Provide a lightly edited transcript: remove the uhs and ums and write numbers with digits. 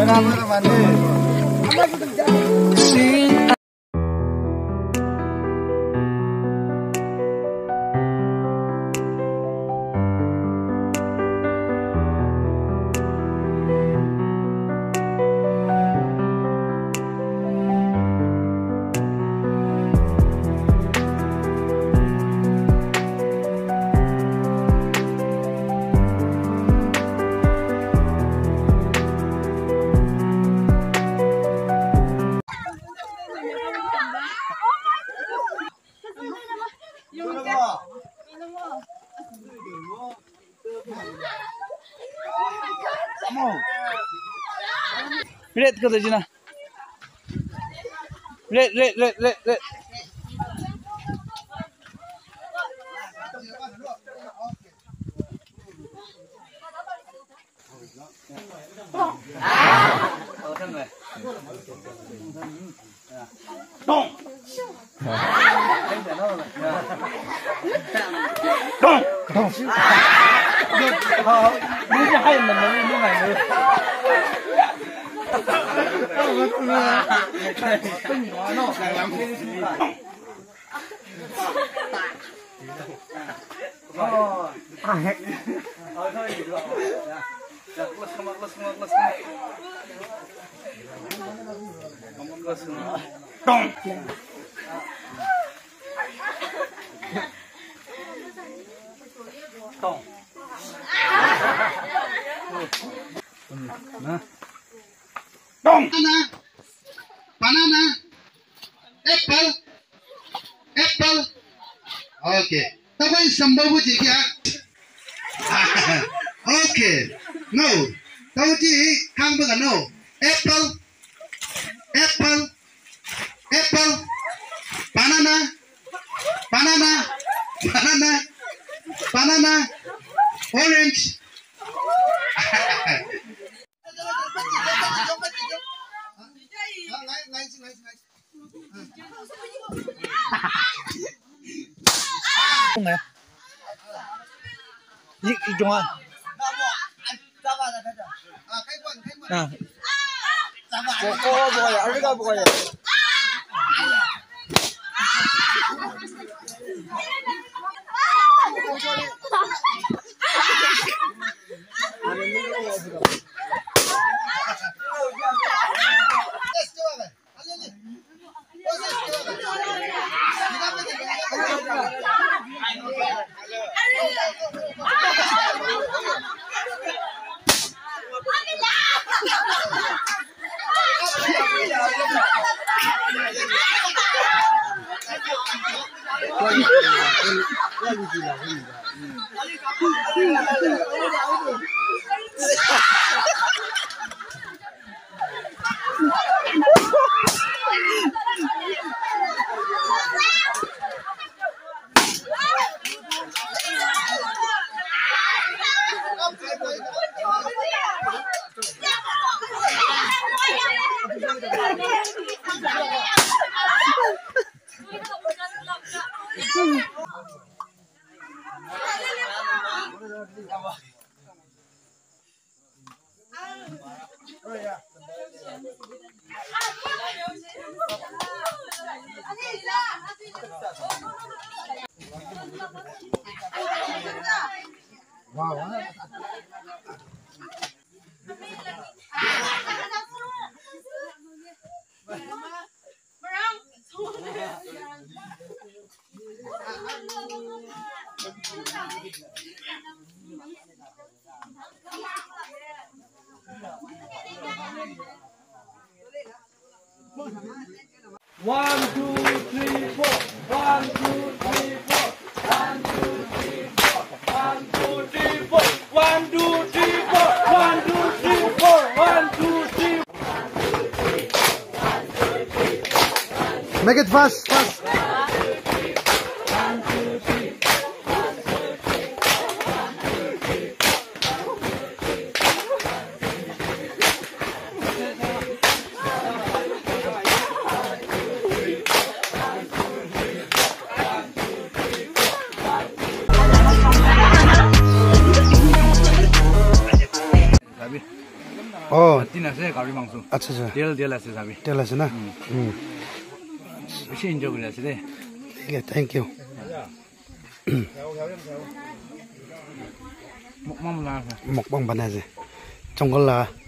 Red kata je na. Red. Dong. Ini hai mình như này nữa. Tinh quá nó càng lắm. Thôi được rồi. Dong. Dong. Dong. Banana. Apple. Okay. Tapai sambal ji kya? Okay. No. Tahu ji kang bukan no. Apple. Banana. Orange. Không nghe. Gì chung à? À. Bukan. Make it fast. 어. 디나세 가리 망수. 아차차. 델라세 사비. 델라스나. 신적이라세. 예, 땡큐. 먹방 나서. 먹방 반하지. 정글라.